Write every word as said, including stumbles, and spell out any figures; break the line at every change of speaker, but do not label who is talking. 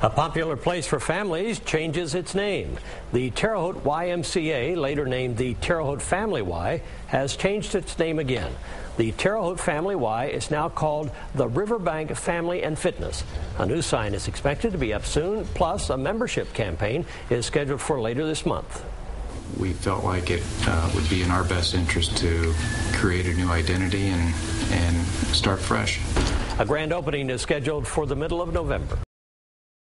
A popular place for families changes its name. The Terre Haute Y M C A, later named the Terre Haute Family Y, has changed its name again. The Terre Haute Family Y is now called the Riverbank Family and Fitness. A new sign is expected to be up soon, plus a membership campaign is scheduled for later this month.
We felt like it uh, would be in our best interest to create a new identity and, and start fresh.
A grand opening is scheduled for the middle of November.